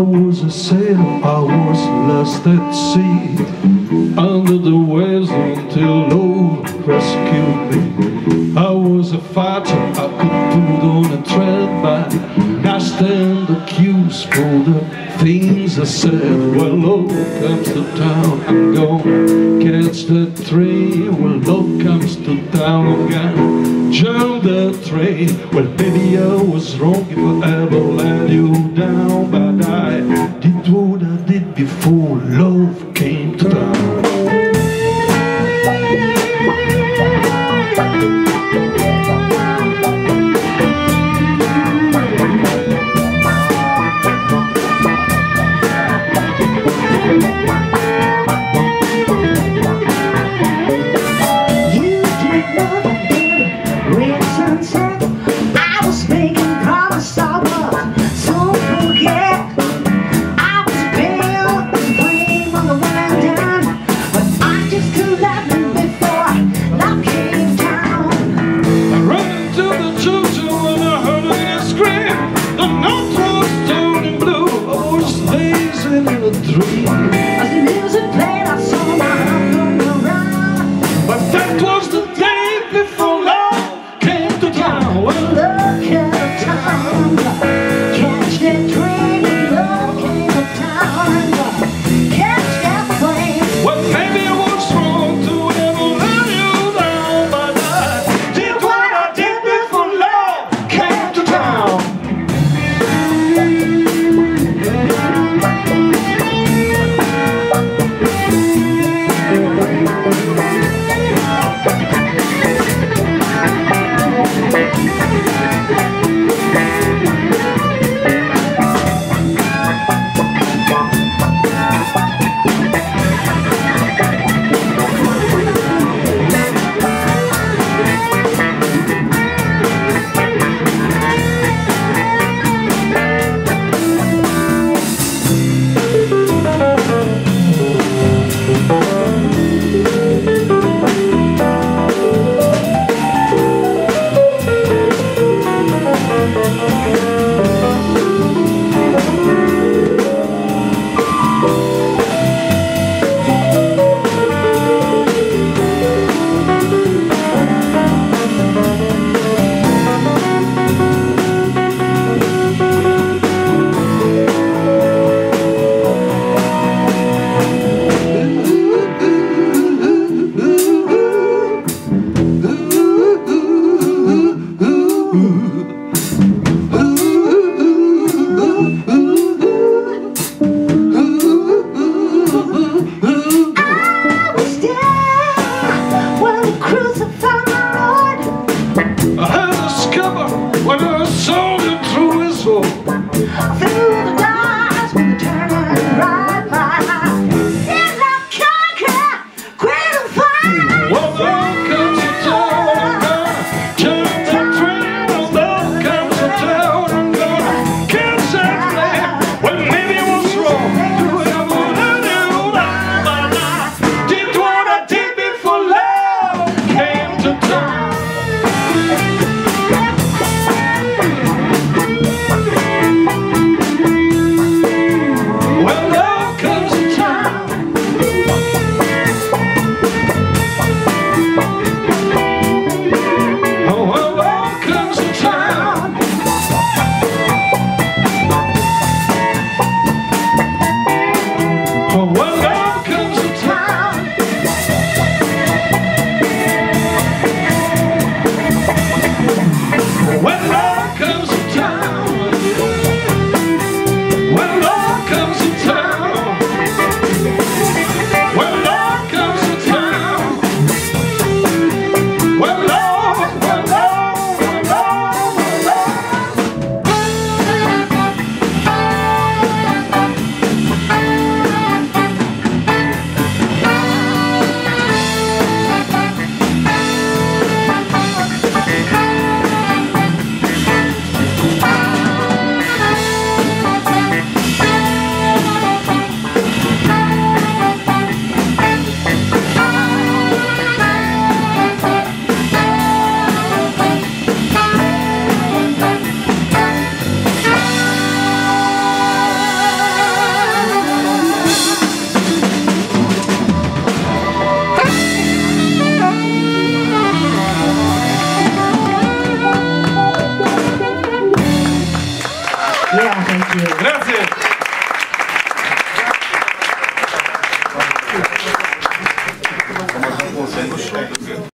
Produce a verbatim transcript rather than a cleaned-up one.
was a sailor, I was lost at sea, under the waves until love rescued me. I was a fighter, I could put on a thread, but I stand accused for the things I said. Well, love comes to town, I'm gonna catch that train. Well, love comes to town, I'm gonna jump that train. Well, baby, I was wrong if I ever let you down, but I did what I did before love came to town. As the music played, I saw my heart come around. But that was the day before love came to town. Well, love came to town. Catch that train, love came to town. Catch that plane. Well, maybe I was wrong to ever let you down, but I did what I did before love came to town. When I saw it through his hole, Through the doors when the turning right by. In the conquer, great and fine. well, love comes to town, I'm gonna jump that train. Well, love comes to town, I'm gonna catch that plane. Thank you. Grazie.